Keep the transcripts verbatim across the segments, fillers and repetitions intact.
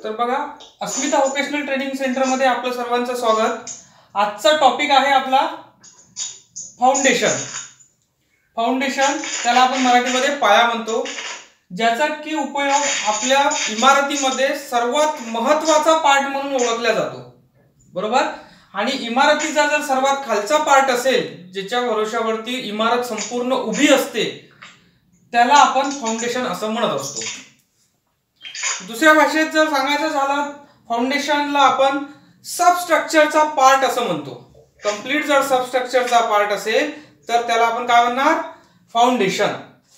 तर बघा, अस्मिता vocational training centre मध्ये आपलं सर्वांचं स्वागत। आजचा टॉपिक आहे आपला फाउंडेशन। फाउंडेशन त्याला आपण मराठीमध्ये पाया म्हणतो, ज्याचा की उपयोग आपल्या इमारतीमध्ये सर्वात महत्त्वाचा पार्ट म्हणून ओळखला जातो, बरोबर। आणि इमारतीचा जर सर्वात खालचा पार्ट असेल, ज्याच्या भरोशावरती इमारत संपूर्ण उभी असते, त्याला आपण फाउंडेशन असं म्हणत असतो। दुसऱ्या भाषेत जर सांगायचं झालं, फाउंडेशनला आपण सबस्ट्रक्चरचा पार्ट असं म्हणतो। कंप्लीट जर सबस्ट्रक्चरचा पार्ट असेल तर त्याला आपण काय म्हणणार, फाउंडेशन।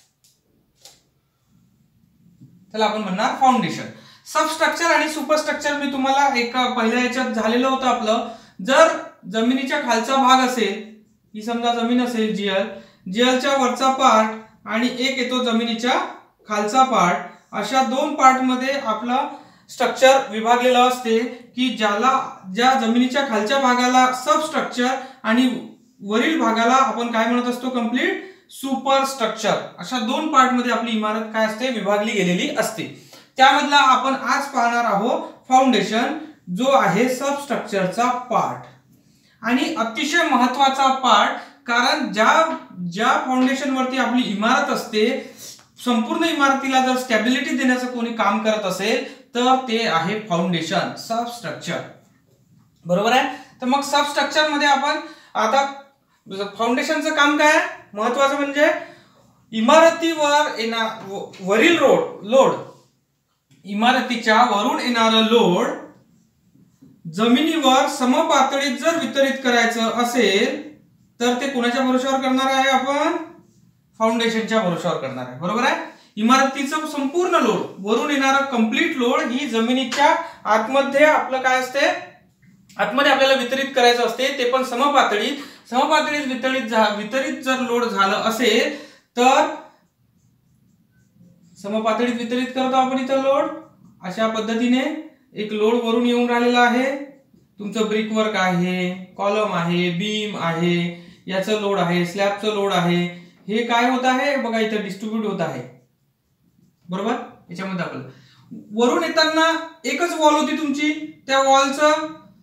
त्याला आपण म्हणणार फाउंडेशन। सबस्ट्रक्चर आणि सुपरस्ट्रक्चर मी तुम्हाला एका पहिल्या याच्यात झालेलं होतं आपलं। जर जमिनीच्या खालचा भाग असेल, ही समजा जमीन असेल जीएल, जीएलच्या वरचा पार्ट आणि एक येतो जमिनीच्या खालचा पार्ट, अशा दोन पार्ट मध्ये आपला स्ट्रक्चर विभागलेला असते की ज्याला ज्या जमिनीच्या खालच्या भागाला सबस्ट्रक्चर आणि वरील भागाला आपण काय म्हणत असतो, कंप्लीट सुपरस्ट्रक्चर। अशा दोन पार्ट मध्ये आपली इमारत काय असते, विभागली गेलेली असते। त्यामधला आपण आज पाहणार आहोत फाउंडेशन, जो आहे सबस्ट्रक्चरचा पार्ट आणि अतिशय महत्त्वाचा पार्ट। कारण ज्या ज्या फाउंडेशन वरती आपली इमारत असते, संपूर्ण इमारतीला जर स्टॅबिलिटी देण्याचं कोणी काम करत असेल तर ते आहे फाउंडेशन, सबस्ट्रक्चर, बरोबर आहे। तर मग सबस्ट्रक्चर मध्ये आपण आता फाउंडेशनचं काम काय आहे, महत्त्वाचं म्हणजे इमारतीवर येणार वरील रोड लोड इमारतीच्या वरून येणारं लोड जमिनीवर समपातळीत जर वितरित करायचं असेल तर ते कोणाच्या भरोशावर करणार आहे, आपण फाउंडेशनच्या भरोशावर करणार आहे, बरोबर आहे। इमारतीचं संपूर्ण लोड वरून येणारा कंप्लीट लोड ही जमिनीच्या आतमध्ये आपलं काय असते, आतमध्ये आपल्याला वितरित करायचं असते, ते पण समपातळीत। समपातळीत वितरित वितरित जर लोड झालं असेल तर समपातळीत वितरित करतो आपण इथं लोड। अशा पद्धतीने एक लोड वरून येऊन राहिलेला आहे, तुमचं ब्रिक वर्क आहे, कॉलम आहे, बीम आहे, याचं लोड आहे, स्लॅबचं लोड आहे। हे काय होत आहे बघा, इथं डिस्ट्रीब्यूट होत आहे, बरोबर। याच्यामध्ये आपलं वरून येताना एकच वॉल होती तुमची, त्या वॉलचं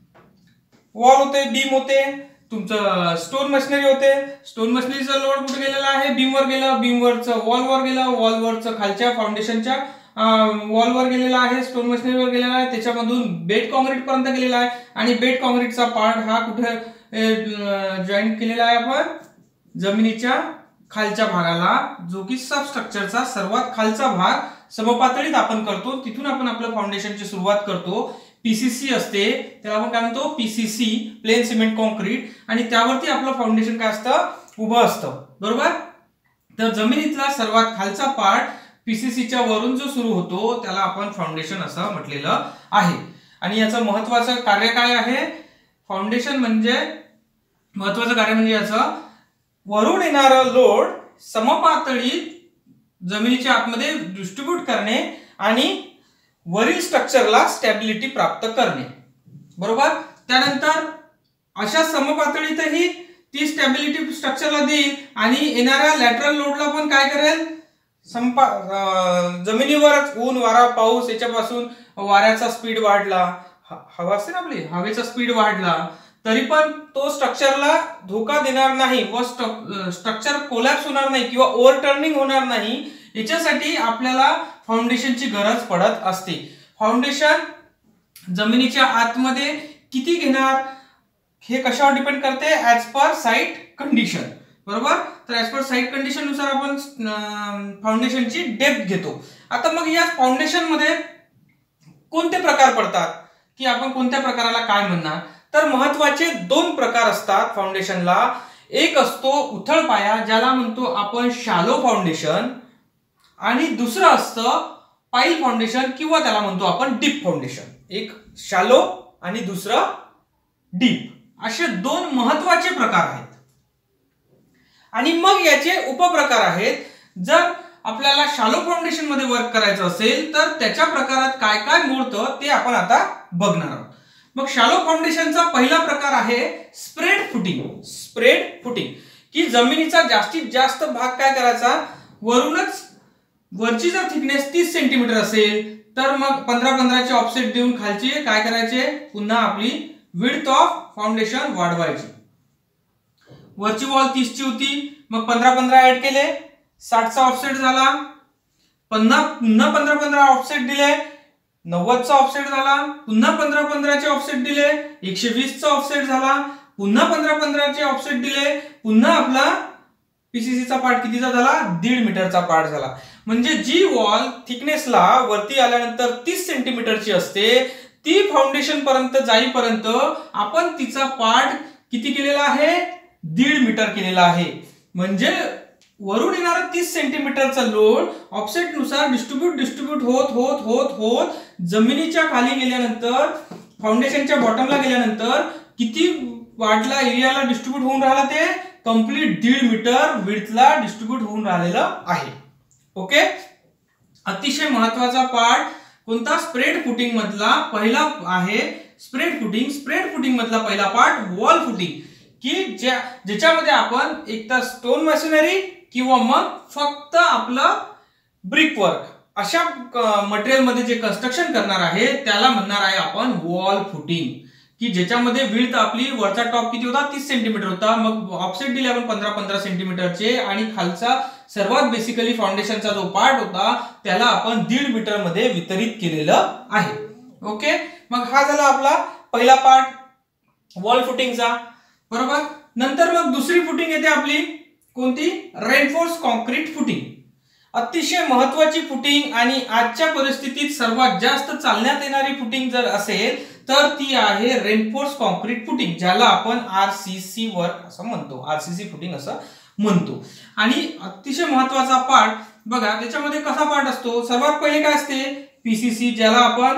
वॉल होते, बीम होते, तुमचं स्टोन मशिनरी होते, स्टोन मशिनरीचा लोड कुठे गेलेला आहे, बीम वर गेलं, बीम वरचं वॉल वर गेलं, वॉल वरचं खालच्या फाउंडेशनच्या वॉल वर गेलेला आहे, स्टोन मशिनरी वर गेलेला आहे, त्याच्यामधून बेड कॉन्क्रीट पर्यंत गेलेला आहे। आणि बेड कॉन्क्रीटचा पार्ट हा कुठे जॉईंट केलेला आहे, आपण जमिनीच्या खालच्या भागाला, जो की सबस्ट्रक्चरचा सर्वात खालचा भाग समपातळीत आपण करतो, तिथून आपण आपल्या फाउंडेशनची सुरुवात करतो। पीसीसी असते, त्याला आपण काय म्हणतो, पीसीसी, प्लेन सिमेंट कॉन्क्रीट, आणि त्यावरती आपलं फाउंडेशन काय असतं, उभं असतं, बरोबर। तर जमिनीतला सर्वात खालचा पार्ट पीसीसीच्या वरून जो सुरू होतो त्याला आपण फाउंडेशन असं म्हटलेलं आहे। आणि याचं महत्त्वाचं कार्य काय आहे, फाउंडेशन म्हणजे महत्त्वाचं कार्य म्हणजे याचं वरून येणारं लोड समपातळीत जमिनीच्या आतमध्ये डिस्ट्रीब्यूट करणे आणि वरील स्ट्रक्चरला स्टॅबिलिटी प्राप्त करणे, बरोबर। त्यानंतर अशा समपातळीतही ती स्टॅबिलिटी स्ट्रक्चरला देईल आणि येणाऱ्या लॅटरल लोडला पण काय करेल, संपा जमिनीवरच ऊन वारा पाऊस याच्यापासून वाऱ्याचा स्पीड वाढला, हवा असते ना आपली, हवेचा स्पीड वाढला तरी पण तो स्ट्रक्चरला धोका देणार नाही व स्ट्रक्चर कोलॅप्स होणार नाही किंवा ओव्हरटर्निंग होणार नाही, याच्यासाठी आपल्याला फाउंडेशनची गरज पडत असते। फाउंडेशन जमिनीच्या आतमध्ये किती घेणार हे कशावर डिपेंड करते, ऍज पर साइट कंडिशन, बरोबर। तर ऍज पर साइट कंडिशन नुसार आपण फाउंडेशनची डेप्थ घेतो। आता मग या फाउंडेशन मध्ये कोणते प्रकार पडतात, की आपण कोणत्या प्रकाराला काय म्हणणार, तर महत्त्वाचे दोन प्रकार असतात फाउंडेशनला। एक असतो उथळ पाया, ज्याला म्हणतो आपण शॅलो फाउंडेशन, आणि दुसरं असतं पाईल फाउंडेशन किंवा त्याला म्हणतो आपण डीप फाउंडेशन। एक शॅलो आणि दुसरं डीप, असे दोन महत्त्वाचे प्रकार आहेत। आणि मग याचे उपप्रकार आहेत। जर आपल्याला शॅलो फाउंडेशन मध्ये वर्क करायचं असेल तर त्याच्या प्रकारात काय काय मोडतं ते आपण आता बघणार आहोत। मग शॅलो फाउंडेशनचा पहिला प्रकार आहे स्प्रेड फुटिंग। स्प्रेड फुटिंग की जमिनीचा जास्तीत जास्त भाग काय करायचा, वरूनच वरची जर थिकनेस तीस सेंटीमीटर असेल तर मग पंधरा पंधराचे ऑफसेट देऊन खालची काय करायचे, पुन्हा आपली विड्थ ऑफ फाउंडेशन वाढवायची. वरची वॉल तीस ची होती, मग पंधरा पंधरा ऍड केले, साठचा ऑफसेट झाला. पुन्हा पुन्हा पंधरा पंधरा ऑफसेट दिले, नव्वदचा ऑफसेट झाला. पुन्हा पंधरा पंधराचे ऑफसेट दिले, एकशे वीसचा ऑफसेट झाला. पुन्हा पंधरा पंधराचे ऑफसेट दिले, पुन्हा आपला पीसीसीचा पार्ट कितीचा झाला, दीड मीटरचा पार्ट झाला. म्हणजे जी वॉल थिकनेसला वरती आल्यानंतर तीस सेंटीमीटरची असते, ती फाउंडेशन पर्यंत जाईपर्यंत आपण तिचा पार्ट किती केलेला आहे, दीड मीटर केलेला आहे. म्हणजे वरून येणारा तीस सेंटीमीटरचा लोड ऑफसेट नुसार डिस्ट्रीब्यूट डिस्ट्रीब्यूट होत होत होत होत जमिनीच्या खाली गेल्यानंतर, फाउंडेशनच्या बॉटमला गेल्यानंतर किती वाढला एरियाला डिस्ट्रीब्यूट होऊन राहिला, ते कंप्लीट दीड मीटर विड्थला डिस्ट्रीब्यूट होऊन राहिलेलं आहे. ओके. अतिशय महत्वाचा पार्ट कोणता, स्प्रेड फुटिंग मधला पहिला आहे. स्प्रेड फुटिंग स्प्रेड फुटिंग मधला पहिला पार्ट वॉल फुटिंग, की ज्या ज्याच्यामध्ये आपण एक तर स्टोन मशिनरी किंवा मग फक्त आपलं ब्रिक वर्क अशा मटेरियल मध्ये जे कन्स्ट्रक्शन करणार आहे त्याला म्हणणार आहे आपण वॉल फुटिंग. की ज्याच्यामध्ये विड्थ आपली वरचा टॉप किती होता, तीस सेंटीमीटर होता, मग ऑफसेट दिले आपण पंधरा पंधरा सेंटीमीटरचे, आणि खालचा सर्वात बेसिकली फाउंडेशनचा जो पार्ट होता त्याला आपण दीड मीटर मध्ये वितरित केलेलं आहे. ओके. मग हा झाला आपला पहिला पार्ट वॉल फुटिंगचा. बरोबर. नंतर मग दुसरी फुटिंग येते आपली कोणती, रेनफोर्स कॉन्क्रीट फुटिंग. अतिशय महत्वाची फुटिंग आणि आजच्या परिस्थितीत सर्वात जास्त चालण्यात येणारी फुटिंग जर असेल तर ती आहे रेनफोर्स कॉन्क्रीट फुटिंग, ज्याला आपण आरसीसी वर्क असं म्हणतो, आरसीसी फुटिंग असं म्हणतो. आणि अतिशय महत्वाचा पार्ट बघा, त्याच्यामध्ये कसा पार्ट असतो, सर्वात पहिले काय असते, पीसीसी, ज्याला आपण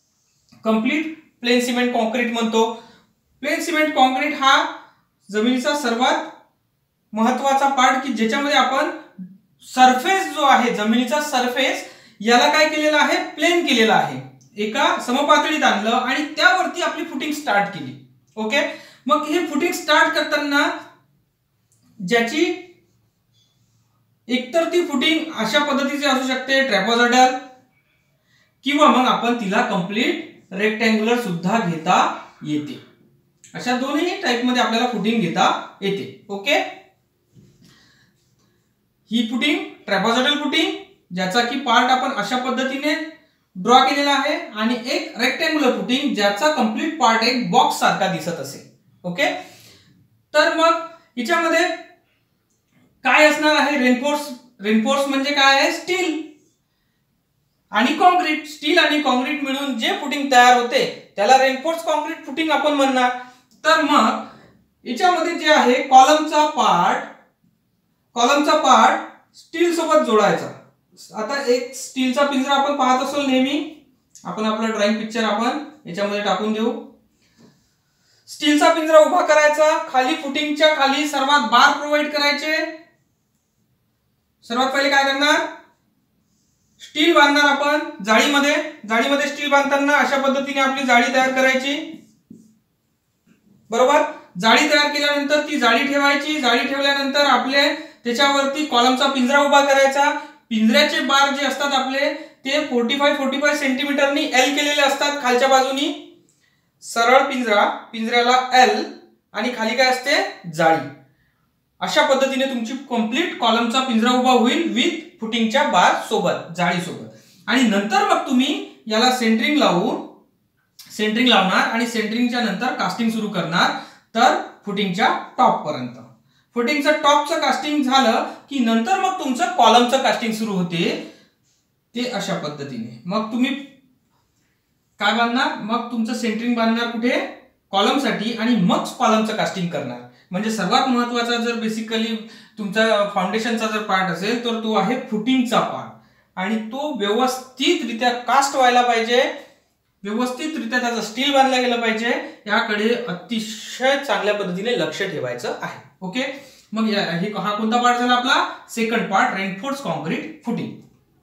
कंप्लीट प्लेन सिमेंट कॉन्क्रीट म्हणतो. प्लेन सिमेंट कॉन्क्रीट हा जमिनीचा सर्वात महत्वाचा पार्ट, की ज्याच्यामध्ये आपण सरफेस जो आहे जमिनीचा सरफेस याला काय केलेला आहे, प्लेन केलेला आहे, एका समपातळीत आणलं आणि त्यावरती आपली फुटिंग स्टार्ट केली. ओके. मग हे फुटिंग स्टार्ट करताना ज्याची एकतर ती फुटिंग अशा पद्धतीची असू शकते ट्रॅपेझॉइडल, किंवा मग आपण तिला कंप्लीट रेक्टँग्युलर सुद्धा घेता येते. अशा दोन्ही टाइप मध्ये आपल्याला फुटिंग घेता येते. ओके. ही फुटिंग ट्रॅपेझॉइडल फुटिंग, ज्याचा की पार्ट आपण अशा पद्धतीने ड्रॉ केलेला आहे, आणि एक रेक्टँग्युलर फुटिंग ज्याचा कंप्लीट पार्ट एक बॉक्स सारखा दिसत असेल. ओके. तर मग याच्यामध्ये काय असणार आहे, रेनफोर्स रेनफोर्स म्हणजे काय आहे, स्टील आणि कॉन्क्रीट. स्टील आणि कॉन्क्रीट मिळून जे फुटिंग तयार होते त्याला रेनफोर्स कॉन्क्रीट फुटिंग आपण म्हणणार. तर मग याच्यामध्ये जे आहे कॉलमचा पार्ट कॉलमचा पार्ट स्टील सोबत जोडायचा. आता एक स्टीलचा पिंजरा आपण पाहत असतो नेहमी, आपण आपलं ड्रॉइंग पिक्चर आपण याच्यामध्ये टाकून देऊ. स्टीलचा पिंजरा उभा करायचा, खाली फुटिंगच्या खाली सर्वात बार प्रोव्हाइड करायचे. सर्वात पहिले काय करणार, स्टील बांधणार आपण जाळीमध्ये. जाळीमध्ये स्टील बांधताना अशा पद्धतीने आपली जाळी तयार करायची. बरोबर. जाळी तयार केल्यानंतर ती जाळी ठेवायची. जाळी ठेवल्यानंतर आपले त्याच्यावरती कॉलमचा पिंजरा उभा करायचा. पिंजऱ्याचे बार जे असतात आपले ते पंचेचाळीस पंचेचाळीस सेंटीमीटरनी एल केलेले असतात खालच्या बाजूनी. सरळ पिंजरा, पिंजऱ्याला एल आणि खाली काय असते, जाळी. अशा पद्धतीने तुमची कंप्लीट कॉलमचा पिंजरा उभा होईल विथ फुटिंगच्या बार सोबत, जाळी सोबत. आणि नंतर मग तुम्ही याला सेंटरिंग लावून सेंटरिंग लावणार आणि सेंटरिंगच्या नंतर कास्टिंग सुरू करणार, तर फुटिंगच्या टॉप पर्यंत. फुटिंगचं टॉपचं कास्टिंग झालं की नंतर मग तुमचं कॉलमचं कास्टिंग सुरू होते, ते अशा पद्धतीने. मग तुम्ही काय बांधणार, मग तुमचं सेंटरिंग बांधणार कुठे, कॉलमसाठी, आणि मग कॉलमचं कास्टिंग करणार. म्हणजे सर्वात महत्वाचा जर बेसिकली तुमचा फाउंडेशनचा जर पार्ट असेल तर तो आहे फुटिंगचा पार्ट, आणि तो व्यवस्थितरित्या कास्ट व्हायला पाहिजे, व्यवस्थितरित्या त्याचं स्टील बांधलं गेलं पाहिजे. याकडे अतिशय चांगल्या पद्धतीने लक्ष ठेवायचं आहे. ओके. मग हे हा कोणता पार्ट झाला आपला, second part, reinforce concrete footing.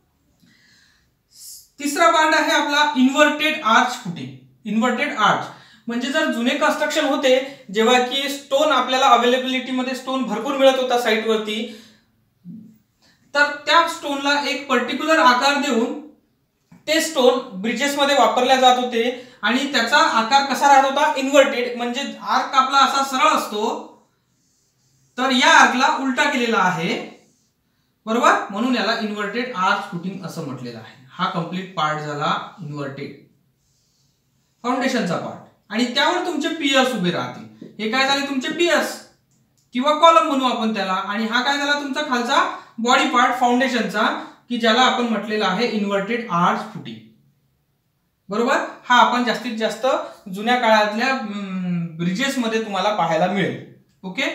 तिसरा पार्ट आहे आपला inverted arch footing. Inverted arch म्हणजे जर जुने कन्स्ट्रक्शन होते, जेव्हा की स्टोन आपल्याला अवेलेबिलिटी मध्ये स्टोन भरपूर मिळत होता साइट वरती, तर त्या स्टोनला एक पर्टिक्युलर आकार देऊन ते स्टोन ब्रिजेस मध्ये वापरल्या जात होते आणि त्याचा आकार कसा राहत होता, इन्व्हर्टेड, म्हणजे आर्क आपला असा सरळ असतो तर या आर्कला उलटा केलेला आहे, बरोबर, म्हणून याला इन्व्हर्टेड आर्च फुटिंग असं म्हटलेलं आहे. हा कंप्लीट पार्ट झाला इन्व्हर्टेड फाउंडेशनचा पार्ट. आणि त्यावर तुमचे पियर्स उभे राहतील. हे काय झाले तुमचे पियर्स किंवा कॉलम म्हणू आपण त्याला. आणि हा काय झाला तुमचा खालचा बॉडी पार्ट फाउंडेशनचा, की ज्याला आपण म्हटलेलं आहे इन्व्हर्टेड आर्च फुटिंग, बरोबर. हा आपण जास्तीत जास्त जुन्या काळातल्या ब्रिजेस मध्ये तुम्हाला पाहायला मिळेल. ओके.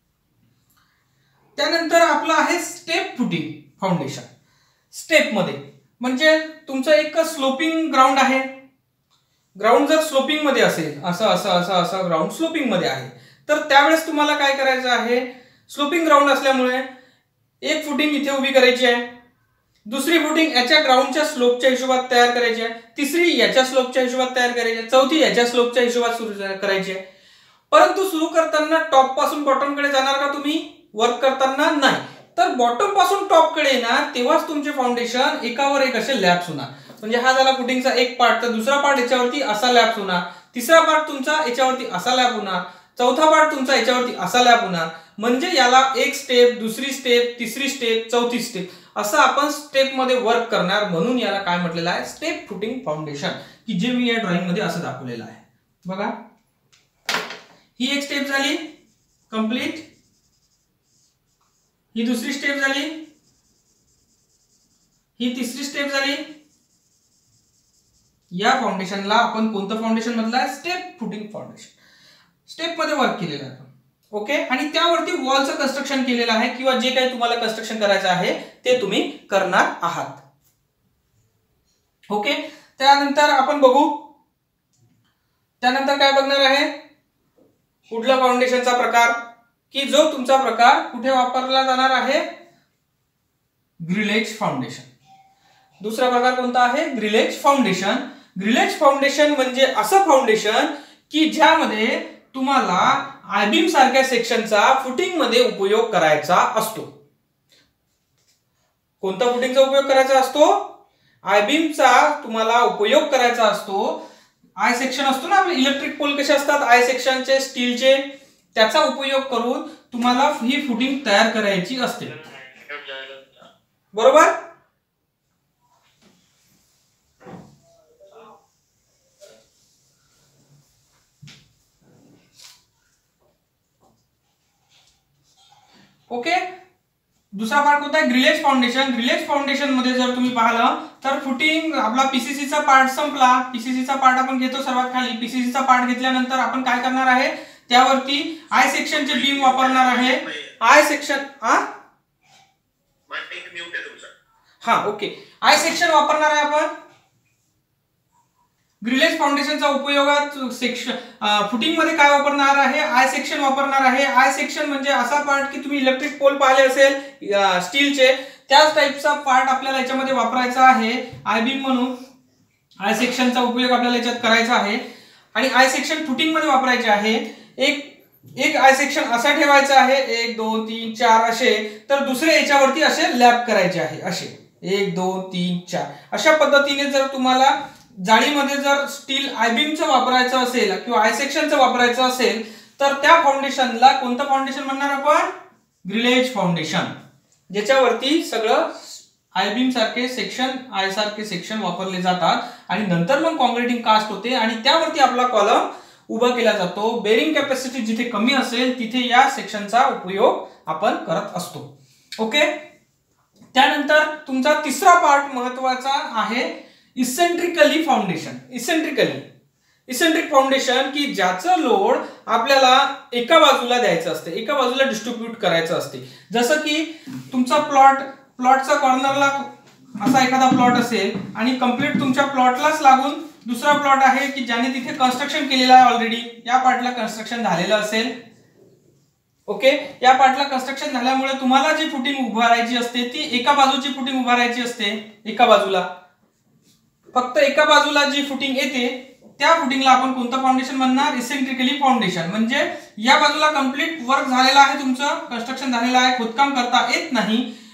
त्यानंतर आपलं आहे स्टेप फुटिंग फाउंडेशन. स्टेप मध्ये म्हणजे तुमचं एक स्लोपिंग ग्राउंड आहे. ग्राउंड जर स्लोपिंग मध्ये असेल, असं असं असं असं ग्राउंड स्लोपिंग मध्ये आहे, तर त्यावेळेस तुम्हाला काय करायचं आहे, स्लोपिंग ग्राउंड असल्यामुळे एक फुटिंग इथे उभी करायची आहे, दुसरी फुटिंग याच्या ग्राउंडच्या स्लोपच्या हिशोबात तयार करायची आहे, तिसरी याच्या स्लोपच्या हिशोबात तयार करायची आहे, चौथी याच्या स्लोपच्या हिशोबात सुरू करायची आहे. परंतु सुरू करताना टॉप पासून बॉटम कडे जाणार का तुम्ही वर्क करताना? नाही. तर बॉटम पासून टॉप कडे येणार तेव्हाच तुमचे फाउंडेशन एकावर एक असे लॅप्स होणार. म्हणजे हा झाला फुटिंगचा एक पार्ट, तर दुसरा पार्ट याच्यावरती असा लॅप होणार, तिसरा पार्ट तुमचा याच्यावरती असा लॅप होणार, चौथा पार्ट तुमचा याच्यावरती असा लॅप होणार. म्हणजे याला एक स्टेप, दुसरी स्टेप, तिसरी स्टेप, चौथी स्टेप असं आपण स्टेप मध्ये वर्क करणार. म्हणून याला काय म्हटलेलं आहे, स्टेप फुटिंग फाउंडेशन, की जे मी या ड्रॉइंग मध्ये असं दाखवलेलं आहे. बघा, ही एक स्टेप झाली कंप्लीट, ही दुसरी स्टेप झाली, ही तिसरी स्टेप झाली. या फाउंडेशनला आपण कोणतं फाउंडेशन म्हटलं आहे, स्टेप फुटिंग फाउंडेशन. स्टेप मध्ये वर्क केलेलं आहे. ओके. आणि त्यावरती वॉलचं कन्स्ट्रक्शन केलेलं आहे, किंवा जे काही तुम्हाला कन्स्ट्रक्शन करायचं आहे ते तुम्ही करणार आहात. ओके. त्यानंतर आपण बघू, त्यानंतर काय बघणार आहे, कुठला फाउंडेशनचा प्रकार, की जो तुमचा प्रकार कुठे वापरला जाणार आहे, ग्रिलेज फाउंडेशन. दुसरा प्रकार कोणता आहे, ग्रिलेज फाउंडेशन. ग्रिलेज फाउंडेशन म्हणजे असं फाउंडेशन की ज्यामध्ये तुम्हाला आयबीम सारख्या सेक्शनचा फुटिंग मध्ये उपयोग करायचा असतो. कोणता फुटिंगचा उपयोग करायचा असतो, आयबीमचा तुम्हाला उपयोग करायचा असतो. आय सेक्शन असतो ना आपले इलेक्ट्रिक पोल कसे असतात, आय सेक्शनचे स्टीलचे, त्याचा उपयोग करून तुम्हाला ही फुटिंग तयार करायची असते, बरोबर. ओके. दुसरा पार्ट कोणता आहे, ग्रिलेज फाउंडेशन. ग्रिलेज फाउंडेशन मध्ये जर तुम्ही पाहिलं तर फुटिंग आपला पीसीसीचा पार्ट संपला. पीसीसीचा पार्ट आपण घेतो सर्वात खाली. पीसीसीचा पार्ट घेतल्यानंतर आपण काय करणार आहे, त्यावरती आय सेक्शनचे बीम वापरणार आहे. आय सेक्शन हा हा ओके आय सेक्शन वापरणार आहे आपण. ग्रिलेज फाउंडेशनचा उपयोगात सेक्शन फुटिंग मध्ये काय वापरणार आहे, आय सेक्शन वापरणार आहे. आय सेक्शन म्हणजे असा पार्ट की तुम्ही इलेक्ट्रिक पोल पाहिले असेल स्टीलचे, त्याच टाइपचा पार्ट आपल्याला याच्यामध्ये वापरायचा आहे आय बीम म्हणून. आय सेक्शनचा उपयोग आपल्याला याच्यात करायचा आहे आणि आय सेक्शन फुटिंग मध्ये वापरायचे आहे. एक एक आय सेक्शन असा ठेवायचा आहे, एक दोन तीन चार असे, तर दुसरे याच्यावरती असे लॅप करायचे आहे, असे एक दोन तीन चार. अशा पद्धतीने जर तुम्हाला जाळीमध्ये जर स्टील आय बीमचं वापरायचं असेल किंवा आय सेक्शनचं वापरायचं असेल तर त्या फाउंडेशनला कोणतं फाउंडेशन म्हणणार आपण, ग्रिलेज फाउंडेशन, ज्याच्यावरती सगळं आय बीम सारखे सेक्शन, आय सारखे सेक्शन वापरले जातात. आणि नंतर मग कॉन्क्रीटिंग कास्ट होते आणि त्यावरती आपला कॉलम उभा केला जातो. बेरिंग कॅपॅसिटी जिथे कमी असेल तिथे या सेक्शनचा उपयोग आपण करत असतो. ओके. त्यानंतर तुमचा तिसरा पार्ट महत्वाचा आहे eccentrically foundation. Eccentrically eccentric foundation की ज्याचं लोड आपल्याला एका बाजूला द्यायचं असते, एका बाजूला डिस्ट्रीब्यूट करायचं असते. जसं की तुमचा प्लॉट प्लॉटचा कॉर्नरला असा एखादा प्लॉट असेल आणि कंप्लीट तुमच्या प्लॉटलाच लागून दुसरा प्लॉट आहे की ज्याने तिथे कन्स्ट्रक्शन केलेलं आहे ऑलरेडी, या पार्टला कन्स्ट्रक्शन झालेलं असेल. ओके. या पार्टला कन्स्ट्रक्शन झाल्यामुळे तुम्हाला जी फुटिंग उभारायची असते ती एका बाजूची फुटिंग उभारायची असते, एका बाजूला फक्त एका बाजूला जी फुटिंग येते त्या फुटिंगला आपण कोणतं फाउंडेशन म्हणणार, इसेंट्रिकली फाउंडेशन. म्हणजे या बाजूला कंप्लीट वर्क झालेला आहे, तुमचं कन्स्ट्रक्शन झालेलं आहे, खोदकाम करता येत नाही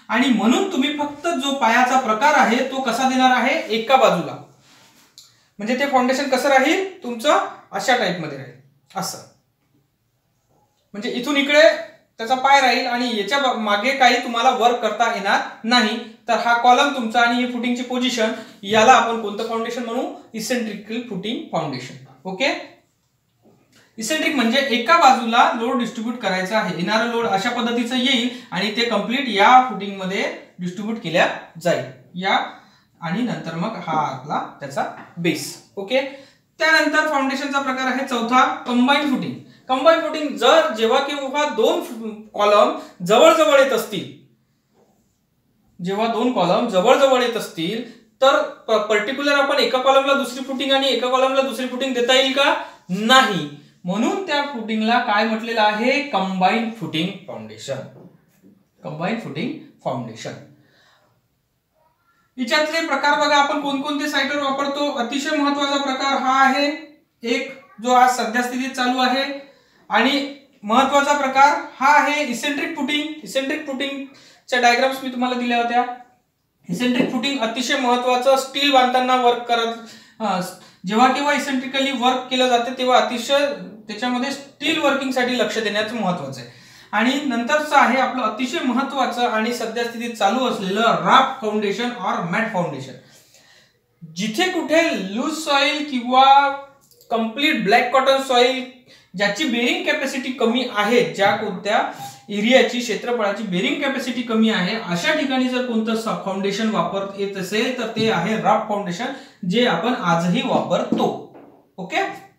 आणि म्हणून तुम्ही फक्त जो पायाचा प्रकार आहे तो कसा देणार आहे, एका बाजूला. म्हणजे ते फाउंडेशन कसं राहील तुमचं, अशा टाइप मध्ये राहील असं. म्हणजे इथून इकडे त्याचा पाय राहील आणि याच्या मागे काही तुम्हाला वर्क करता येणार नाही. तर हा कॉलम तुमचा आणि ही फुटिंगची पोझिशन, याला आपण कोणतं फाउंडेशन म्हणू, eccentrical footing foundation. Okay. Eccentric म्हणजे एका बाजूला लोड डिस्ट्रीब्यूट करायचा आहे, येणारा लोड अशा पद्धतीचं येईल आणि ते कंप्लीट या फुटिंग मध्ये डिस्ट्रीब्यूट केल्या जाईल या, आणि नंतर मग हा आपला त्याचा बेस. ओके. त्यानंतर फाउंडेशनचा प्रकार आहे चौथा, कंबाईन फुटिंग. कंबाईन फुटिंग जर जेव्हा केव्हा दोन कॉलम जवळ जवळ येत असतील, जेव्हा दोन कॉलम जवळ जवळ येत असतील तर पर्टिक्युलर आपण एका कॉलमला दुसरी फुटिंग आणि एका कॉलमला दुसरी फुटिंग देता येईल का, नाही. म्हणून त्या फुटिंगला काय म्हटलेलं आहे, combine footing foundation. Combine footing foundation. याच्यातले प्रकार बघा आपण कोणकोणते साइटवर वापरतो. अतिशय महत्वाचा प्रकार हा आहे एक, जो आज सध्या स्थितीत चालू आहे. आणि महत्वाचा प्रकार हा आहे इसेंट्रिक फुटिंग. इसेंट्रिक फुटिंगच्या डायग्राम्स मी तुम्हाला दिल्या होत्या. इसेंट्रिक फुटिंग अतिशय महत्वाचं, स्टील बांधताना वर्क करत, जेव्हा केव्हा इसेंट्रिकली वर्क केलं जाते तेव्हा अतिशय त्याच्यामध्ये स्टील वर्किंग साठी लक्ष देण्याचं महत्वाचं आहे. आणि नंतरचं आहे आपलं अतिशय महत्वाचं आणि सध्या स्थितीत चालू असलेलं राफ्ट फाउंडेशन और मॅट फाउंडेशन. जिथे कुठे लूज सॉइल किंवा कंप्लीट ब्लॅक कॉटन सॉइल ज्याची बेरिंग कॅपॅसिटी कमी आहे, ज्या कोणत्या एरियाची क्षेत्रफळाची बेरिंग कॅपॅसिटी कमी आहे, अशा ठिकाणी जर कोणतं फाउंडेशन वापरत येत असेल तर ते आहे राफ्ट फाउंडेशन, जे आपण आजही वापरतो. ओके.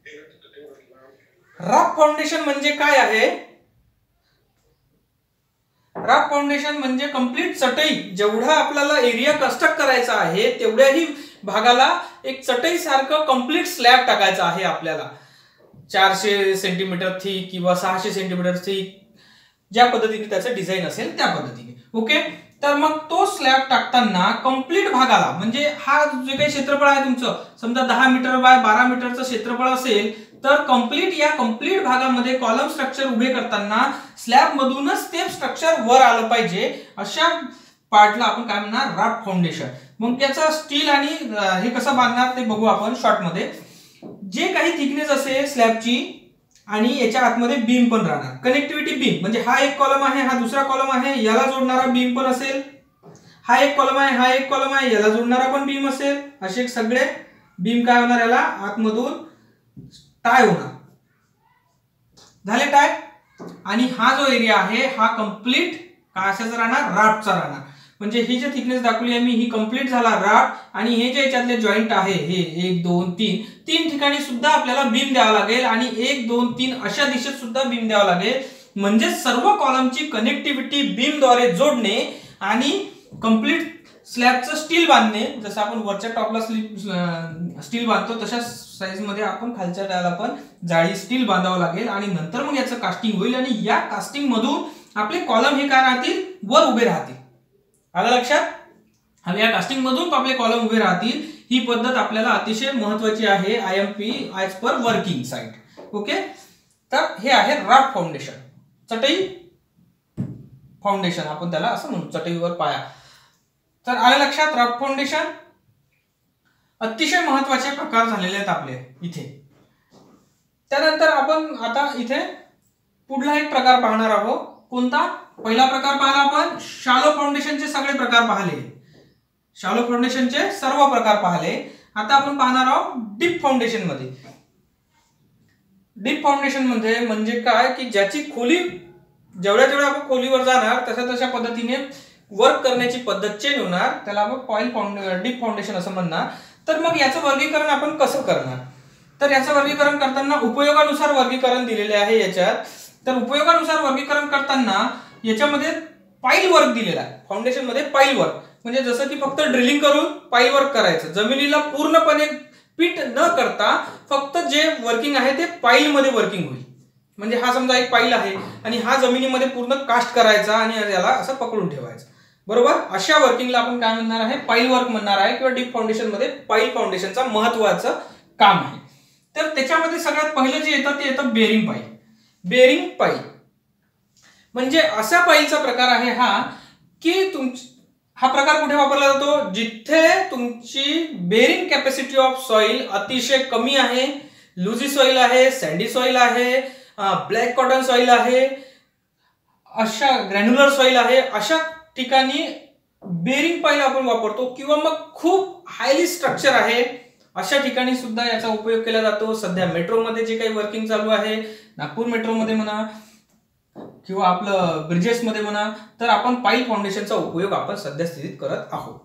राफ्ट फाउंडेशन म्हणजे काय आहे, राफ्ट फाउंडेशन म्हणजे कंप्लीट चटई, जेवढा आपल्याला एरिया कन्स्ट्रक्ट करायचा आहे तेवढ्याही भागाला एक चटई सारखं कंप्लीट स्लॅब टाकायचा आहे आपल्याला. चारशे सेंटीमीटर थिक किंवा सहाशे सेंटीमीटर थिक, ज्या पद्धतीने त्याचं डिझाईन असेल त्या पद्धतीने. ओके. तर मग तो स्लॅब टाकताना कंप्लीट भागाला, म्हणजे हा जे काही क्षेत्रफळ आहे तुमचं, समजा दहा मीटर बाय बारा मीटरचं क्षेत्रफळ असेल तर कंप्लीट या कंप्लीट भागामध्ये कॉलम स्ट्रक्चर उभे करताना स्लॅब मधूनच ते स्ट्रक्चर वर आलं पाहिजे, अशा पार्टला आपण काय म्हणणार, राफ्ट फाउंडेशन. मग त्याचा स्टील आणि हे कसं बांधणार ते बघू आपण शॉर्ट मध्ये. जे काही थिकनेस असेल स्लॅबची आणि याच्या आतमध्ये बीम पण राहणार, कनेक्टिव्हिटी बीम, म्हणजे हा एक कॉलम आहे, हा दुसरा कॉलम आहे, याला जोडणारा बीम पण असेल, हा एक कॉलम आहे, हा एक कॉलम आहे, याला जोडणारा पण बीम असेल, असे सगळे बीम काय होणार, याला आतमधून टाय होणार. झाले टाय. आणि हा जो एरिया आहे हा कंप्लीट कशाचा राहणार, राफ्टचा राहणार. म्हणजे ही जे थिकनेस दाखवली आहे मी, ही कंप्लीट झाला राफ्ट. आणि हे जे याच्यातले जॉइंट आहे, हे एक दोन तीन तीन ठिकाणी सुद्धा आपल्याला बीम द्यावा लागेल आणि एक दोन तीन अशा दिशेत सुद्धा बीम द्यावा लागेल. म्हणजे सर्व कॉलमची कनेक्टिव्हिटी बीमद्वारे जोडणे आणि कंप्लीट स्लॅबचं स्टील बांधणे. जसं आपण वरच्या टॉपला स्टील बांधतो तशा साईज मध्ये आपण खालच्या टायला पण जाळी स्टील बांधावं लागेल आणि नंतर मग याचं कास्टिंग होईल. आणि या कास्टिंग मधून आपले कॉलम हे काय राहतील, वर उभे राहतील. आलं लक्षात. आणि या कास्टिंग मधून आपले कॉलम उभे राहतील. ही पद्धत आपल्याला अतिशय महत्वाची आहे, I M P as per working site. Okay. तर हे आहे राफ्ट फाउंडेशन, चटई फाउंडेशन आपण त्याला असं म्हणू, चटईवर पाया. तर आलं लक्षात. राफ्ट फाउंडेशन अतिशय महत्वाचे प्रकार झालेले आहेत आपले इथे. त्यानंतर आपण आता इथे पुढला एक प्रकार पाहणार आहोत. कोणता? पहिला प्रकार पाहिला आपण शॅलो फाउंडेशनचे सगळे प्रकार पाहिले, शॅलो फाउंडेशनचे सर्व प्रकार पाहिले. आता आपण पाहणार आहोत डीप फाउंडेशन मध्ये. डीप फाउंडेशन मध्ये म्हणजे काय की ज्याची खोली जेवढ्या जेवढ्या आपण खोलीवर जाणार तशा तशा पद्धतीने वर्क करण्याची पद्धत चेंज होणार, त्याला आपण पॉइल फाउंडेशन डीप फाउंडेशन असं म्हणणार. तर मग याचं वर्गीकरण आपण कसं करणार? तर याचं वर्गीकरण करताना उपयोगानुसार वर्गीकरण दिलेले आहे याच्यात. तर उपयोगानुसार वर्गीकरण करताना याच्यामध्ये पाईल वर्क दिलेला आहे. फाउंडेशन मध्ये पाईल वर्क म्हणजे जसं की फक्त ड्रिलिंग करून पाईल वर्क करायचं, जमिनीला पूर्णपणे पीट न करता फक्त जे वर्किंग आहे ते पाईल मध्ये वर्किंग होईल. म्हणजे हा समजा एक पाईल आहे आणि हा जमिनीमध्ये पूर्ण कास्ट करायचा आणि याला असं पकडून ठेवायचं, बरोबर. अशा वर्किंगला आपण काय म्हणणार आहे, पाईल वर्क म्हणणार आहे किंवा डीप फाउंडेशन मध्ये पाईल फाउंडेशनचा महत्वाचं काम आहे. तर त्याच्यामध्ये सगळ्यात पहिलं जे येतं ते येतं बेरिंग पाईल. बेरिंग पाईल म्हणजे असा पाईलचा प्रकार आहे हा की तुमची हा प्रकार कुठे वापरला जातो, जिथे तुमची बेरिंग कॅपॅसिटी ऑफ सॉइल अतिशय कमी आहे, लुझी सॉइल आहे, सँडी सॉइल आहे, ब्लॅक कॉटन सॉइल आहे, अशा ग्रॅन्युलर सॉइल आहे, अशा ठिकाणी बेरिंग पाईल आपण वापरतो. किंवा मग खूप हायली स्ट्रक्चर आहे अशा ठिकाणी सुद्धा याचा उपयोग केला जातो. सध्या मेट्रोमध्ये जे काही वर्किंग चालू आहे, नागपूर मेट्रोमध्ये म्हणा किंवा आपलं ब्रिजेसमध्ये म्हणा, तर आपण पाईल फाउंडेशनचा उपयोग आपण सध्या स्थितीत करत आहोत.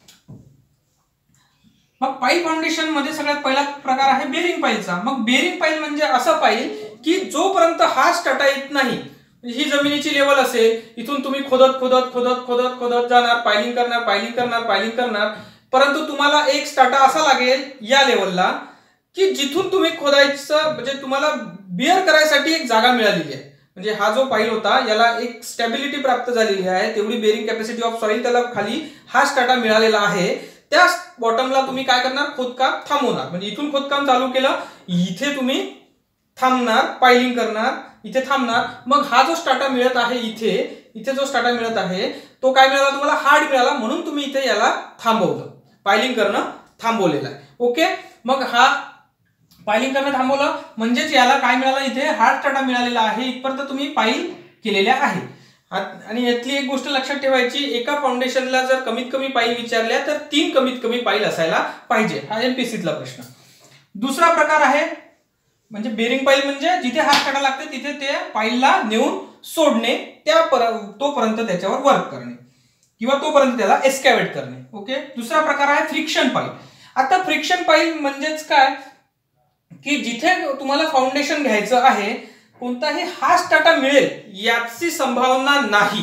मग पाईल फाउंडेशन मध्ये सगळ्यात पहिला प्रकार आहे बेरिंग पाईलचा. मग बेरिंग पाईल म्हणजे असं पाईल की जोपर्यंत हा स्टार्टा येत नाही, ही जमिनीची लेवल असेल, इथून तुम्ही खोदत खोदत खोदत खोदत खोदत जाणार, पायलिंग करणार पायलिंग करणार पायलिंग करणार, परंतु तुम्हाला एक स्टार्टा असा लागेल या लेवलला की जिथून तुम्ही खोदायचं म्हणजे तुम्हाला बिअर करायसाठी एक जागा मिळालेली आहे. म्हणजे हा जो पाईल होता याला एक स्टॅबिलिटी प्राप्त झालेली आहे, तेवढी बेरिंग कॅपॅसिटी ऑफ सॉइल त्याला खाली हा स्टार्टा मिळालेला आहे. त्या बॉटमला तुम्ही काय करणार, खोदकाम थांबवणार. म्हणजे इथून खोदकाम चालू केलं, इथे तुम्ही थांबणार, पायलिंग करणार, इथे थांबणार. मग हा जो स्टार्टा मिळत आहे इथे इथे जो स्टार्टा मिळत आहे तो काय मिळाला तुम्हाला, हार्ड मिळाला, म्हणून तुम्ही इथे याला थांबवलं, पायलिंग करणं थांबवलेलं आहे. ओके, मग हा पायलिंग करणं थांबवलं म्हणजेच याला काय मिळालं, इथे हार्ड स्टार्टा मिळालेला आहे, इथपर्यंत तुम्ही पाईल केलेल्या आहे. आणि यातली एक गोष्ट लक्षात ठेवायची, एका फाउंडेशनला जर कमीत कमी पाईल विचारल्या तर तीन कमीत कमी पाईल असायला पाहिजे. हा एमपीसीतला प्रश्न. दुसरा प्रकार आहे म्हणजे बेरिंग पाईल म्हणजे जिथे हात स्टार्टा लागते तिथे ते पाईलला नेऊन सोडणे, त्या तोपर्यंत त्याच्यावर वर्क करणे किंवा तोपर्यंत त्याला एस्कॅवेट करणे. ओके, दुसरा प्रकार आहे फ्रिक्शन पाईल. आता फ्रिक्शन पाईल म्हणजेच काय की जिथे तुम्हाला फाउंडेशन घ्यायचं आहे, कोणताही हा स्टार्टा मिळेल याची संभावना नाही,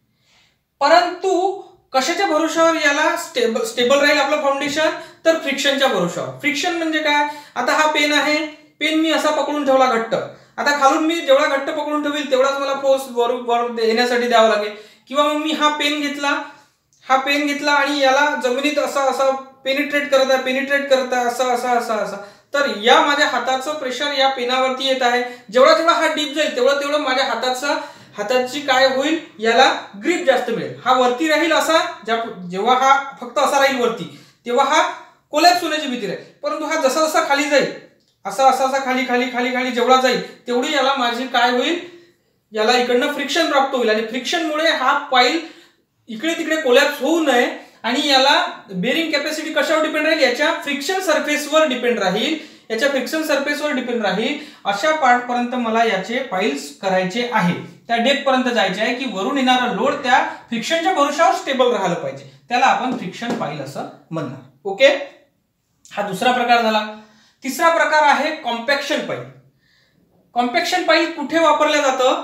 परंतु कशाच्या भरोशावर याला स्टेबल स्टेबल राहील आपलं फाउंडेशन, तर फ्रिक्शनच्या भरोशावर. फ्रिक्शन म्हणजे काय, आता हा पेन आहे, पेन मी असा पकडून ठेवला घट्ट, आता खालून मी जेवढा घट्ट पकडून ठेवेल तेवढाच मला फोर्स वर येण्यासाठी द्यावा लागेल. किंवा मग मी हा पेन घेतला हा पेन घेतला आणि याला जमिनीत असा असा पेनिट्रेट करत आहे पेनिट्रेट करत आहे असं असं असं असं तर या माझ्या हाताचं प्रेशर या पेनावरती येत आहे. जेवढा जेवढा हा डीप जाईल तेवढं तेवढं माझ्या हाताचा हाताची काय होईल, याला ग्रिप जास्त मिळेल. हा वरती राहील असा, जेव्हा हा फक्त असा राहील वरती तेव्हा हा कोलॅप्स होण्याची भीती राहील. परंतु हा जसा जसा खाली जाईल, असा असा असा खाली खाली खाली खाली जेवढा जाईल तेवढी याला माझी काय होईल, याला इकडनं फ्रिक्शन प्राप्त होईल. आणि फ्रिक्शनमुळे हा पाईल इकडे तिकडे कोलॅप्स होऊ नये आणि याला बेरिंग कॅपॅसिटी कशावर डिपेंड राहील, याच्या फ्रिक्शन सरफेसवर डिपेंड राहील याच्या फ्रिक्शन सरफेसवर डिपेंड राहील. अशा पार्ट पर्यंत मला याचे पाईल्स करायचे आहे, त्या डेप्थ पर्यंत जायचे आहे की वरून येणारा लोड त्या फ्रिक्शनच्या भरोशावर स्टेबल राहायला पाहिजे. त्याला आपण फ्रिक्शन पाईल असं म्हणणार. ओके, हा दुसरा प्रकार झाला. तिसरा प्रकार आहे कॉम्पॅक्शन पाईल. कॉम्पॅक्शन पाईल कुठे वापरलं जातं,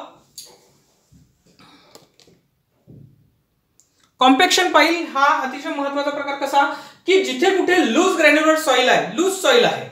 कॉम्पॅक्शन पाईल हा अतिशय महत्वाचा प्रकार कसा की जिथे कुठे लूज ग्रॅन्युलर सॉइल आहे, लूज सॉइल आहे,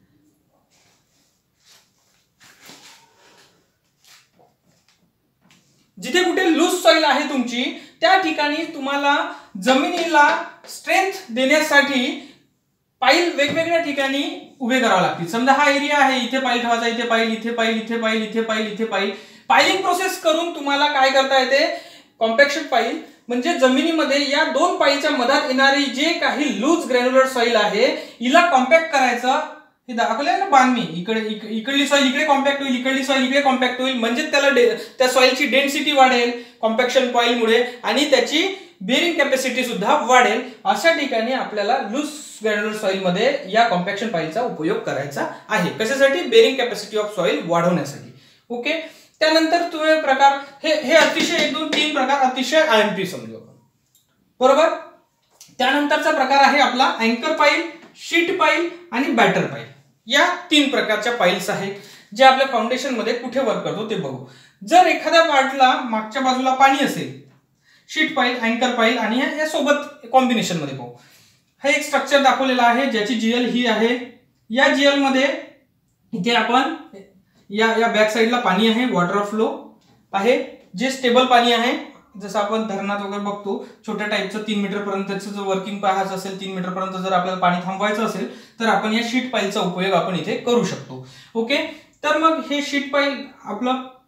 जिथे कुठे लूज सॉइल आहे तुमची, त्या ठिकाणी तुम्हाला जमिनीला स्ट्रेंथ देण्यासाठी पाईल वेगवेगळ्या ठिकाणी उभे करावे लागतील. समजा हा एरिया आहे, इथे पाईल ठेवायचा, इथे पाईल इथे पाईल इथे पाईल इथे पाईल इथे पाईल पायलिंग प्रोसेस करून तुम्हाला काय करता येते, कॉम्पॅक्शन पाईल म्हणजे जमिनीमध्ये या दोन पाईलच्या मधात येणारी जे काही लूज ग्रॅन्युलर सॉइल आहे हिला कॉम्पॅक्ट करायचं. हे दाखवलंय ना बांधणी, इकडे इकडली सॉइल इकडे कॉम्पॅक्ट होईल, इकडली सॉइल इकडे कॉम्पॅक्ट होईल, म्हणजे त्याला त्या सॉइलची डेन्सिटी वाढेल कॉम्पॅक्शन पाईलमुळे आणि त्याची बेरिंग कॅपॅसिटी सुद्धा वाढेल. अशा ठिकाणी आपल्याला लूज ग्रॅन्युलर सॉइल मध्ये या कॉम्पॅक्शन पाईलचा उपयोग करायचा आहे. कशासाठी, बेरिंग कॅपॅसिटी ऑफ सॉइल वाढवण्यासाठी. ओके, त्यानंतर तुम्ही प्रकार हे हे अतिशय एक दोन तीन प्रकार अतिशय आयएमपी समजू आपण, बरोबर. त्यानंतरचा प्रकार आहे आपला अँकर पाईल, शीट पाईल आणि बॅटर पाईल. या तीन प्रकारच्या पाईल्स आहेत जे आपल्या फाउंडेशन मध्ये कुठे वर्क करतो ते बघू. जर एखाद्या पार्टला मागच्या बाजूला पाणी असेल, शीट पाईल, अँकर पाईल आणि या सोबत कॉम्बिनेशन मध्ये पाहू. हा एक स्ट्रक्चर दाखवलेला आहे ज्याची जीएल ही आहे. या जीएल मध्ये इथे आपण या या बॅक साइडला पाणी आहे, वॉटर फ्लो आहे, जे स्टेबल पाणी आहे. जसं आपण धरणात वगैरे बघतो छोट्या टाईपचं तीन मीटर पर्यंतचं जर वर्किंग पाहायचं असेल, तीन मीटर पर्यंत जर आपल्याला पाणी थांबवायचं असेल तर आपण या शीट पाईलचा उपयोग आपण इथे करू शकतो. ओके, तर मग हे शीट पाईल आपलं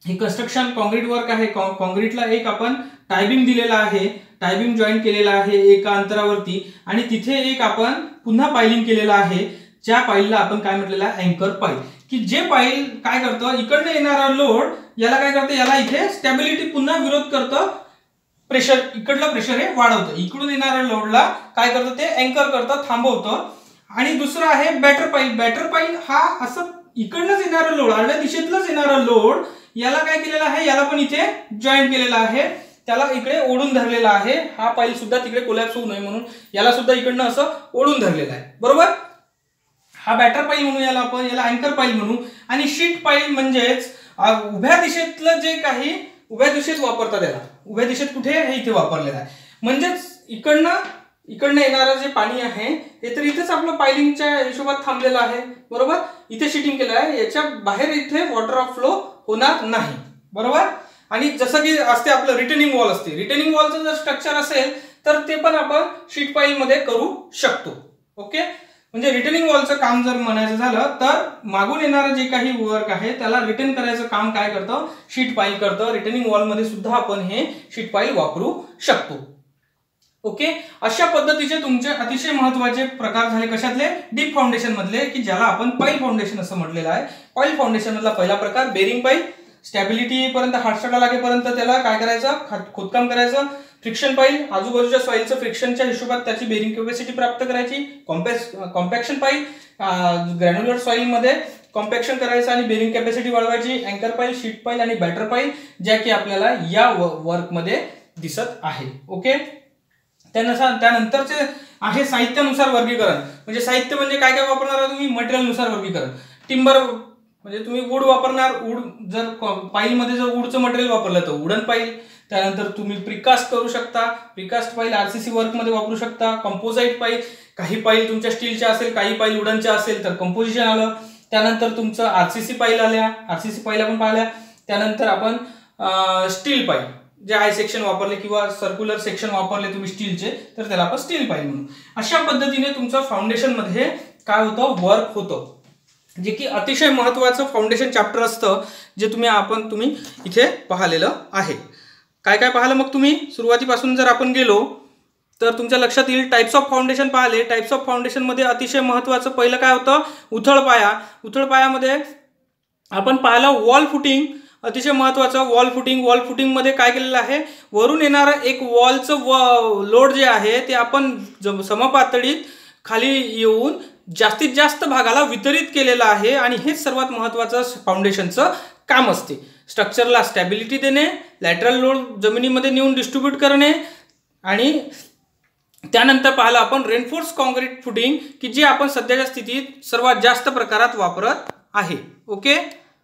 हे कन्स्ट्रक्शन कॉन्क्रीट वर्क आहे. कॉन्क्रीटला एक आपण टायबिंग दिलेला आहे, टायबिंग जॉईन केलेला आहे एका अंतरावरती, आणि तिथे एक आपण पुन्हा पायलिंग केलेलं आहे, ज्या पाईलला आपण काय म्हटलेलं आहे, अँकर पाईल. की जे पाईल काय करतं, इकडनं येणारा लोड याला काय करतं, याला इथे स्टॅबिलिटी पुन्हा विरोध करतं, प्रेशर इकडलं प्रेशर हे वाढवतं, इकडून येणाऱ्या लोडला काय करतं ते अँकर करतं, थांबवतं. आणि दुसरं आहे बॅटर पाईल. बॅटर पाईल हा असं इकडनंच येणारा लोड, आडव्या दिशेतलंच येणारा लोड याला काय केलेलं आहे, याला पण इथे जॉईन केलेला आहे, त्याला इकडे ओढून धरलेला आहे. हा पाईल सुद्धा तिकडे कोलॅप्स होऊ नये म्हणून याला सुद्धा इकडनं असं ओढून धरलेला आहे, बरोबर. हा बॅटर पाईल म्हणून याला आपण, याला अँकर पाईल म्हणू. आणि शीट पाईल म्हणजेच उभ्या दिशेतलं जे काही उभ्या दिशेत वापरतात, त्याला उभ्या दिशेत कुठे हे इथे वापरलेलं आहे. म्हणजेच इकडनं इकडनं येणारं जे पाणी आहे हे तर इथेच आपलं पायलिंगच्या हिशोबात थांबलेलं आहे, बरोबर. इथे शीटिंग केलं आहे, याच्या बाहेर इथे वॉटर ऑफ फ्लो होणार नाही, बरोबर. आणि जसं की असते आपलं रिटर्निंग वॉल असते, रिटर्निंग वॉलचं जर स्ट्रक्चर असेल तर ते पण आपण शीट पाईल मध्ये करू शकतो. ओके, म्हणजे रिटर्निंग वॉलचं काम जर म्हणायचं झालं तर मागून येणारं जे काही वर्क आहे त्याला रिटर्न करायचं काम काय करतं, शीट पाईल करतं. रिटर्निंग वॉल मध्ये सुद्धा आपण हे शीट पाईल वापरू शकतो. ओके, अशा पद्धतीचे तुमचे अतिशय महत्त्वाचे प्रकार झाले कशातले, डीप फाउंडेशन मधले, की ज्याला आपण पाईल फाउंडेशन असं म्हटलेलं आहे. पाईल फाउंडेशन मधला पहिला प्रकार बेरिंग पाईल. स्टॅबिलिटी येईपर्यंत, हार्डस्टार्टला लागेपर्यंत त्याला काय करायचं, खोदकाम करायचं. फ्रिक्शन पाईल, आजूबाजूच्या सॉइलचं फ्रिक्शनच्या हिशोबात त्याची बेरिंग कॅपॅसिटी प्राप्त करायची. Compacts compaction pile, granular soil मध्ये कॉम्पॅक्शन करायचं आणि बेरिंग कॅपॅसिटी वाढवायची. अँकर पाईल, शीट पाईल आणि बॅटर पाईल, ज्या की आपल्याला या वर्क मध्ये दिसत आहे. ओके, त्यानुसार त्यानंतरचे आहे साहित्यानुसार वर्गीकरण. म्हणजे साहित्य म्हणजे काय काय वापरणार आहे तुम्ही, मटेरियल नुसार वर्गीकरण. टिंबर म्हणजे तुम्ही वूड वापरणार, वूड जर पाईल मध्ये जर वूडचं मटेरियल वापरलं तर वुडन पाईल. त्यानंतर तुम्ही प्रिकास्ट करू शकता, प्रिकास्ट पाईल आरसीसी वर्क मध्ये वापरू शकता. कंपोजाईट पाईल, काही पाईल तुमच्या स्टीलच्या असेल, काही पाईल वुडनच्या असेल तर कंपोजिशन आलं. त्यानंतर तुमचं आरसीसी पाईल आल्या, आरसीसी पाईल आपण पाहिल्या. त्यानंतर आपण स्टील पाईल जे आय सेक्शन वापरले किंवा सर्क्युलर सेक्शन वापरले तुम्ही स्टीलचे तर त्याला आपण स्टील पाईल म्हणू. अशा पद्धतीने तुमचं फाउंडेशन मध्ये काय होतं, वर्क होतं, जे की अतिशय महत्त्वाचं फाउंडेशन चॅप्टर असतं, जे तुम्ही आपण तुम्ही इथे पाहिलेलं आहे. काय काय पाहिलं मग तुम्ही, सुरुवातीपासून जर आपण गेलो तर तुमच्या लक्षात येईल टाइप्स ऑफ फाउंडेशन पाहिले. टाइप्स ऑफ फाउंडेशन मध्ये अतिशय महत्त्वाचं पहिलं काय होतं, उथळ पाया. उथळ पायामध्ये आपण पाहिलं वॉल फुटिंग, अतिशय महत्त्वाचं वॉल फुटिंग. वॉल फुटिंग मध्ये काय केलेलं आहे, वरून येणारं एक वॉलचं लोड जे आहे ते आपण समपातळीत खाली येऊन जास्तीत जास्त भागाला वितरित केलेलं आहे. आणि हेच सर्वात महत्त्वाचं फाउंडेशनचं काम असते. स्ट्रक्चरला स्टॅबिलिटी देणे, लॅटरल लोड जमिनीमध्ये नेऊन डिस्ट्रीब्यूट करणे, आणि त्यानंतर पाहिलं आपण रेनफोर्स कॉन्क्रीट फुटिंग, की जे आपण सध्याच्या स्थितीत सर्वात जास्त प्रकारात वापरत आहे. Okay,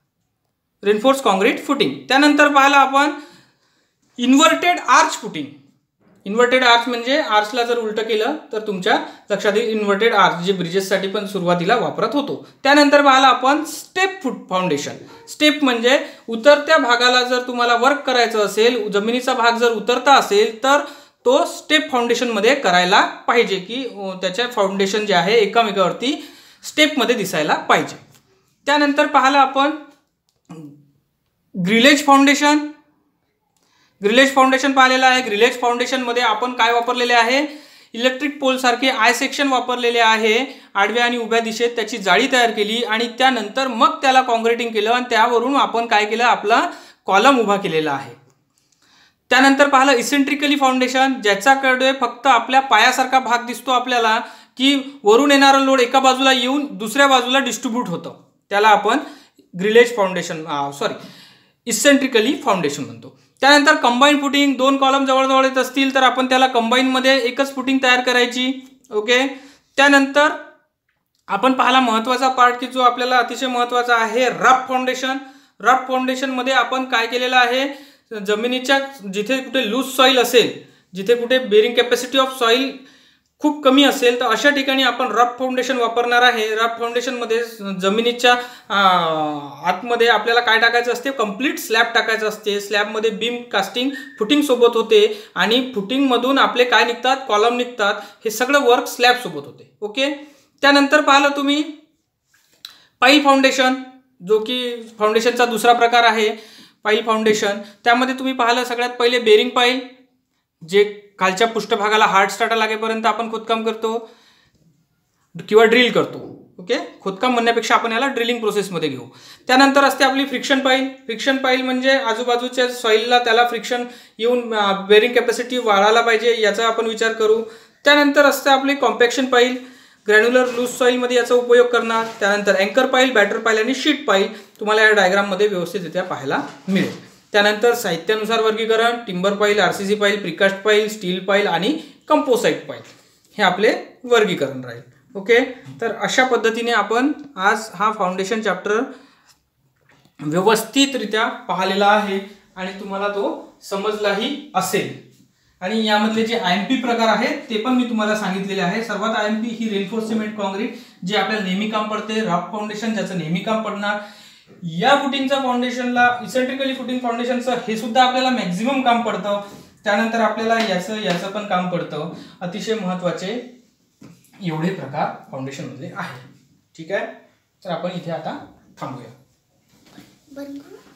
reinforce concrete footing. त्यानंतर पाहिलं आपण inverted arch footing. Inverted arch म्हणजे आर्चला जर उलट केलं तर तुमच्या लक्षात येईल इन्व्हर्टेड आर्च, जे ब्रिजेससाठी पण सुरुवातीला वापरत होतो. त्यानंतर पाहिलं आपण स्टेप फुट फाउंडेशन. स्टेप म्हणजे उतरत्या भागाला जर तुम्हाला वर्क करायचं असेल, जमिनीचा भाग जर उतरता असेल तर तो स्टेप फाउंडेशन मध्ये करायला पाहिजे, की त्याच्या फाउंडेशन जे आहे एकामेकावरती स्टेप मध्ये दिसायला पाहिजे. त्यानंतर पाहिलं आपण ग्रिलेज फाउंडेशन. ग्रिलेज फाउंडेशन पाहिलेलं आहे. ग्रिलेज फाउंडेशन मध्ये आपण काय वापरलेले आहे, इलेक्ट्रिक पोल सारखे आय सेक्शन वापरलेले आहे. आडव्या आणि उभ्या दिशेत त्याची जाळी तयार केली आणि त्यानंतर मग त्याला कॉन्क्रिटिंग केलं आणि त्यावरून आपण काय केलं, आपला कॉलम उभा केलेला आहे. त्यानंतर पाहिलं इसेंट्रिकली फाउंडेशन, ज्याच्याकडे फक्त आपल्या पायासारखा भाग दिसतो आपल्याला, की वरून येणारा लोड एका बाजूला येऊन दुसऱ्या बाजूला डिस्ट्रीब्यूट होतं, त्याला आपण grillage foundation sorry eccentrically foundation म्हणतो. त्यानंतर कंबाईन फुटिंग, दोन कॉलम जवळजवळ येत असतील तर आपण त्याला कंबाईनमध्ये एकच फुटिंग तयार करायची. ओके, त्यानंतर आपण पाहिला महत्त्वाचा पार्ट, की जो आपल्याला अतिशय महत्त्वाचा आहे, रफ फाउंडेशन. रफ फाउंडेशन मध्ये आपण काय केलेलं आहे, जमिनीच्या जिथे कुठे लूज सॉइल असेल, जिथे कुठे बेरिंग कॅपॅसिटी ऑफ सॉइल खूप कमी असेल तर अशा ठिकाणी आपण रफ फाउंडेशन वापरणार आहे. रफ फाउंडेशन मध्ये जमिनीच्या आतमध्ये आपल्याला काय टाकायचं असते, कंप्लीट स्लॅब टाकायचं असते. स्लॅबमध्ये बीम कास्टिंग फुटिंग सोबत होते आणि फुटिंग मधून आपले काय निघतात, कॉलम निघतात. हे सगळं वर्क स्लॅब सोबत होते. ओके, त्यानंतर पाहिलं तुम्ही पाईल फाउंडेशन, जो की फाउंडेशनचा दुसरा प्रकार आहे. पाईल फाउंडेशन, त्यामध्ये तुम्ही पाहिलं सगळ्यात पहिले बेरिंग पाईल, जे खालच्या पृष्ठभागाला हार्ड स्टार्टर लागेपर्यंत आपण खोदकाम करतो किंवा ड्रिल करतो. ओके, खोदकाम म्हणण्यापेक्षा आपण याला ड्रिलिंग प्रोसेसमध्ये घेऊ. त्यानंतर असते आपली फ्रिक्शन पाईल. फ्रिक्शन पाईल म्हणजे आजूबाजूच्या सॉईलला त्याला फ्रिक्शन येऊन बेरिंग कॅपॅसिटी वाढायला पाहिजे याचा आपण विचार करू. त्यानंतर असते आपली कॉम्पॅक्शन पाईल, ग्रॅन्युलर लूज सॉईलमध्ये याचा उपयोग करणार. त्यानंतर अँकर पाईल, बॅटर पाईल आणि शीट पाईल तुम्हाला या डायग्राममध्ये व्यवस्थितरित्या पाहायला मिळेल. त्यानंतर साहित्यानुसार वर्गीकरण, टिंबर पाईल, आरसीसी पाईल, प्रिकास्ट पाईल, स्टील पाईल आणि कंपोसाईट पाईल हे आपले वर्गीकरण राहील. ओके, तर अशा पद्धतीने आपण आज हा फाउंडेशन चॅप्टर व्यवस्थितरित्या पाहिलेला आहे आणि तुम्हाला तो समजलाही असेल. आणि यामधले जे आय एम पी प्रकार आहेत ते पण मी तुम्हाला सांगितलेले आहे. सर्वात आय एम पी ही रेनफोर्स सिमेंट कॉन्क्रीट जे आपल्याला नेहमी काम पडते, राफ्ट फाउंडेशन ज्याचं नेहमी काम पडणार, या फुटिंगचा फाउंडेशनला इसेंट्रिकली फुटिंग फाउंडेशनचं हे सुद्धा आपल्याला मॅक्झिमम काम पडतं. त्यानंतर आपल्याला याचं याचं पण काम पडतं. अतिशय महत्त्वाचे एवढे प्रकार फाउंडेशन मध्ये आहे. ठीक आहे, तर आपण इथे आता थांबूया.